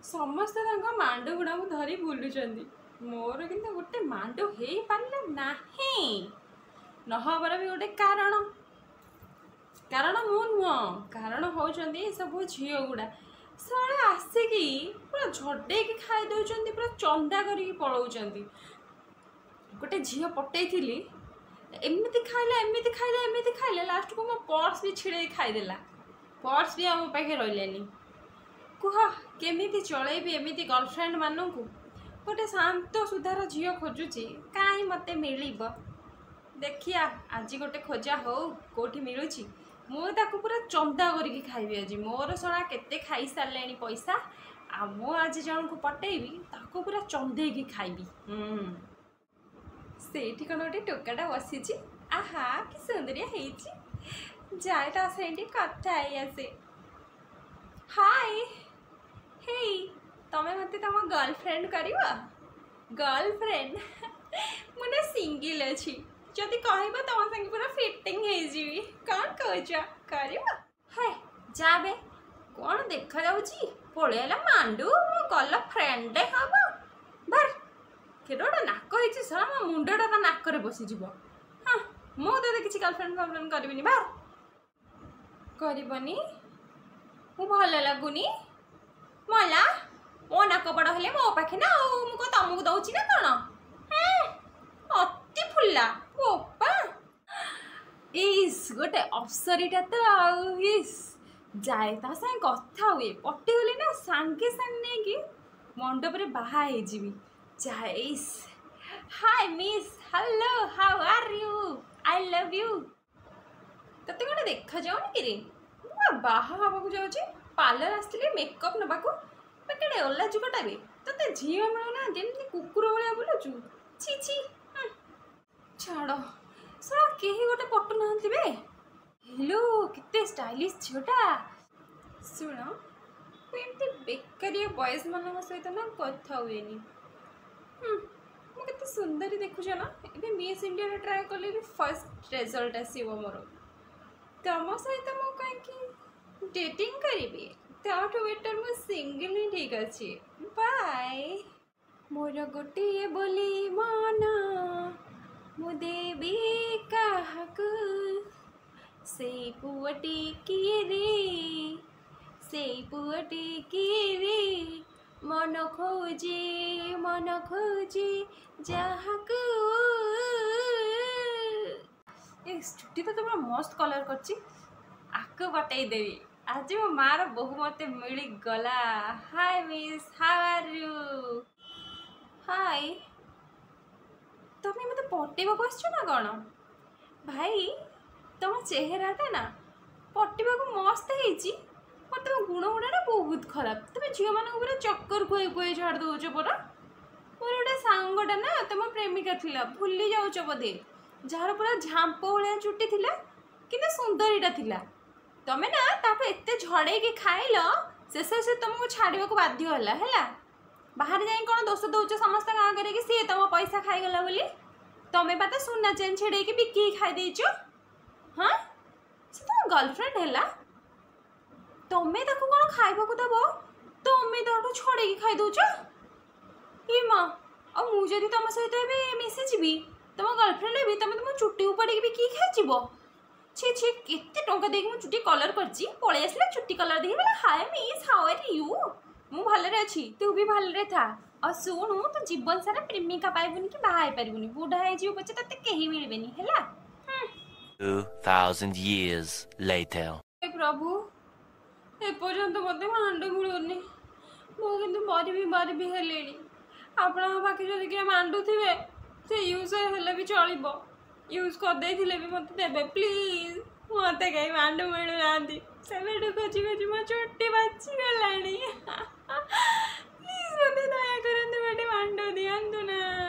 ସମସ୍ତେ ତାଙ୍କ ମାଣ୍ଡୁ ଗୁଡ଼ାକୁ ଧରି ବୁଲୁଛନ୍ତି। ମୋର କିନ୍ତୁ ଗୋଟେ ମାଣ୍ଡୁ ହେଇପାରିଲା ନାହିଁ। ନହେବାର ବି ଗୋଟେ କାରଣ ମୁଁ ନୁହଁ, କାରଣ ହେଉଛନ୍ତି ସବୁ ଝିଅ ଗୁଡ଼ା। ସେମାନେ ଆସିକି ପୁରା ଝଡ଼େଇକି ଖାଇ ଦେଉଛନ୍ତି, ପୁରା ଚନ୍ଦା କରିକି ପଳାଉଛନ୍ତି। ଗୋଟେ ଝିଅ ପଟେଇଥିଲି, ଏମିତି ଖାଇଲା ଲାଷ୍ଟକୁ ମୋ ପର୍ସ ବି ଛିଡ଼େଇ ଖାଇଦେଲା। ପର୍ସ ବି ଆମ ପାଖେ ରହିଲାନି। କୁହ କେମିତି ଚଳେଇବି ଏମିତି ଗର୍ଲଫ୍ରେଣ୍ଡ ମାନଙ୍କୁ? ଗୋଟେ ଶାନ୍ତ ସୁଧାର ଝିଅ ଖୋଜୁଛି, କାହିଁ ମୋତେ ମିଳିବ? ଦେଖିଆ ଆଜି ଗୋଟେ ଖୋଜା ହଉ, କେଉଁଠି ମିଳୁଛି ମୁଁ ତାକୁ ପୁରା ଚନ୍ଦା କରିକି ଖାଇବି। ଆଜି ମୋର ଶଳା କେତେ ଖାଇସାରିଲେଣି ପଇସା, ଆଉ ମୁଁ ଆଜି ଜଣଙ୍କୁ ପଟେଇବି, ତାକୁ ପୁରା ଚନ୍ଦେଇକି ଖାଇବି। ସେଇଠି କ'ଣ ଗୋଟେ ଟୋକାଟା ବସିଛି, ଆହା କି ସୁନ୍ଦରିଆ ହେଇଛି। ଯାଏ ତା ସେଇଠି କଥା ହେଇ ଆସେ। ହାଏ ହେଇ, ତମେ ମୋତେ ତମ ଗର୍ଲଫ୍ରେଣ୍ଡ କରିବ? ଗର୍ଲଫ୍ରେଣ୍ଡ? ମୁଁ ନା ସିଙ୍ଗିଲ ଅଛି, ଯଦି କହିବ ତମ ସାଙ୍ଗେ ପୁରା ଫିଟିଂ ହେଇଯିବି। କ'ଣ କହୁଛ, କରିବ? ହେ ଯା ବେ, କ'ଣ ଦେଖାଯାଉଛି? ପଳେଇଲା ମାଣ୍ଡୁ, ମୋ ଗଲ ଫ୍ରେଣ୍ଡ ହବ। ଭାର କେତେ ଗୋଟେ ନାକ ହେଇଛି ଶଳା, ମୋ ମୁଣ୍ଡଟା ତା ନାକରେ ବସିଯିବ। ହଁ ମୁଁ ତତେ କିଛି ଗର୍ଲଫ୍ରେଣ୍ଡ କରିବିନି। ଭାର କରିବନି? ମୁଁ ଭଲ ଲାଗୁନି? ମଲା ମୋ ନାକ ବଡ଼ ହେଲେ ମୋ ପାଖେ ନା, ଆଉ ମୁଁ କ'ଣ ତମକୁ ଦଉଛି ନା କ'ଣ? ଅତି ଫୁଲା ବୋପା। ଇସ୍ ଗୋଟେ ଅପ୍ସରୀଟା ତ ଆଉ। ଇସ୍ ଯାଏ ତା ସାଙ୍ଗେ କଥା ହୁଏ, ପଟିଗଲି ନା ସାଙ୍ଗେ ନେଇକି ମଣ୍ଡପରେ ବାହା ହେଇଯିବି। ଯାଏ ଇସ୍, hi miss, hello, how are you, I love you. ତତେ ଗୋଟେ ଦେଖାଯାଉନି କିରେ? ମୁଁ ବାହା ହେବାକୁ ଯାଉଛି, ପାର୍ଲର ଆସିଥିଲି ମେକଅପ୍ ନେବାକୁ। କେଡ଼େ ଅଲାଜୁକଟା ବେ, ତତେ ଝିଅ ମିଳୁନାହାନ୍ତି, ଏମିତି କୁକୁର ଭଳିଆ ବୁଲୁଛୁ। ଛି ଛି। ଛାଡ଼ ଶଳା, କେହି ଗୋଟେ ପଟୁନାହାନ୍ତି ବେ। ହେଲୋ କେତେ ଷ୍ଟାଇଲିଶ ଝିଅଟା। ଶୁଣ, ମୁଁ ଏମିତି ବେକାରିଆ ବଏଜ୍ମାନଙ୍କ ସହିତ ନା କଥା ହୁଏନି। ମୁଁ କେତେ ସୁନ୍ଦରୀ ଦେଖୁଛ ନା? ଏବେ ମିସ୍ ଇଣ୍ଡିଆରେ ଟ୍ରାଏ କଲେ ବି ଫାର୍ଷ୍ଟ ରେଜଲ୍ଟ ଆସିବ ମୋର। ତମ ସହିତ ମୁଁ କାହିଁକି ଡେଟିଂ କରିବି? ତାଠୁ ବେଟର୍ ମୁଁ ସିଙ୍ଗଲ ହିଁ ଠିକ୍ ଅଛି। ବାଏ। ମୋର ଗୋଟିଏ ବୋଲି ମନ, ମୁଁ ଦେବି କାହାକୁ? ସେଇ ପୁଅଟି କିଏ ରେ, ସେଇ ପୁଅଟି କିଏ ରେ? ମନ ଖୋଜେ ଯାହାକୁ। ଏ ଚୁଟି ତ ପୁରା ମସ୍ତ କଲର୍ କରିଛି, ଆକୁ ପଟେଇ ଦେବି। ଆଜି ମୋ ମାର ବୋହୂ ମୋତେ ମିଳିଗଲା। ହାଏ ମିସ୍, ହାଉ ଆର୍ ୟୁ? ହାଏ, ତମେ ମୋତେ ପଟେଇବାକୁ ଆସିଛ ନା କ'ଣ? ଭାଇ ତମ ଚେହେରାଟା ନା ପଟିବାକୁ ମସ୍ତ ହେଇଛି, ବଟ୍ ତମ ଗୁଣ ଗୁଡ଼ାଟା ବହୁତ ଖରାପ। ତମେ ଝିଅମାନଙ୍କୁ ପୁରା ଚକ୍କର ଖୁଆଇ ଛାଡ଼ି ଦେଉଛ ପରା। ମୋର ଗୋଟେ ସାଙ୍ଗଟା ନା ତମ ପ୍ରେମିକା ଥିଲା, ଭୁଲି ଯାଉଛ ବୋଧେ, ଯାହାର ପୁରା ଝାମ୍ପ ଭଳିଆ ଚୁଟି ଥିଲା, କିନ୍ତୁ ସୁନ୍ଦରୀଟା ଥିଲା। ତମେ ନା ତାକୁ ଏତେ ଝଡ଼େଇକି ଖାଇଲ, ଶେଷରେ ସେ ତମକୁ ଛାଡ଼ିବାକୁ ବାଧ୍ୟ ହେଲା। ବାହାରେ ଯାଇ କ'ଣ ଦୋଷ ଦେଉଛ ସମସ୍ତଙ୍କ ଆଗରେ କି ସିଏ ତମ ପଇସା ଖାଇଗଲା ବୋଲି? ତମେ ବା ତା ସୁନା ଚେନ୍ ଛିଡ଼େଇକି ବିକିକି ଖାଇ ଦେଇଛ। ହଁ, ସେ ତମ ଗର୍ଲଫ୍ରେଣ୍ଡ ହେଲା, ତମେ ତାକୁ କ'ଣ ଖାଇବାକୁ ଦେବ, ତମେ ତାଠୁ ଛଡ଼େଇକି ଖାଇ ଦେଉଛ। ଏ ମା, ଆଉ ମୁଁ ଯଦି ତମ ସହିତ ଏବେ ମିଶିଯିବି, ତମ ଗର୍ଲଫ୍ରେଣ୍ଡ ହେବି, ତମେ ତମ ଚୁଟି ଉପାଡ଼ିକି ବିକିକି ଖାଇଯିବ। ଛି ଛି, କେତେ ଟଙ୍କା ଦେଇକି ମୁଁ ଚୁଟି କଲର୍ କରିଛି, ପଳେଇ ଆସିଲା ଚୁଟି କଲର୍ ଦେଇକି ବୋଲେ ହାଏ ମିସ୍, ହାଉ ଆର୍ ୟୁ? ମୁଁ ଭଲରେ ଅଛି, ତୁ ବି ଭଲରେ ଥା। ଆଉ ଶୁଣୁ, ତୁ ଜୀବନ ସାରା ପ୍ରେମିକା ପାଇବୁନି କି ବାହା ହେଇପାରିବୁନି। ବୁଢ଼ା ହେଇଯିବୁ ପଛେ ତତେ କେହି ମିଳିବେନି ହେଲା। 2000 years later. ହେ ପ୍ରଭୁ, ଏପର୍ଯ୍ୟନ୍ତ ମୋତେ ମାଣ୍ଡୁ ମିଳୁନି। ମୁଁ କିନ୍ତୁ ମରିବି ହେଲିଣି। ଆପଣଙ୍କ ପାଖରେ ଯଦି କିଏ ମାଣ୍ଡୁ ଥିବେ, ସେ ୟୁଜ୍ ହେଲେ ବି ଚଳିବ, ୟୁଜ୍ କରିଦେଇଥିଲେ ବି ମୋତେ ଦେବେ ପ୍ଲିଜ୍। ମୋତେ କେହି ମାଣ୍ଡୁ ମିଳୁନାହାନ୍ତି, ସେବେଠୁ ଖୋଜି ମୋ ଚୁଟି ବାଚିଗଲାଣି। ପ୍ଲିଜ୍ ମୋତେ ଦୟା କରନ୍ତୁ, ଗୋଟେ ମାଣ୍ଡୁ ଦିଅନ୍ତୁ ନା।